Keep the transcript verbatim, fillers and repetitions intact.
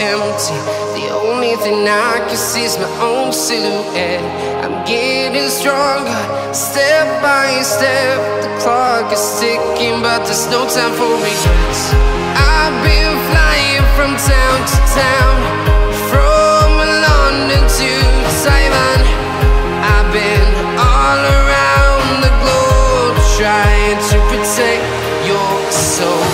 empty. The only thing I can see is my own silhouette. I'm getting stronger, step by step. The clock is ticking, but there's no time for regrets. I've been flying from town to town, from London to Taiwan. I've been all around the globe, trying to protect your soul.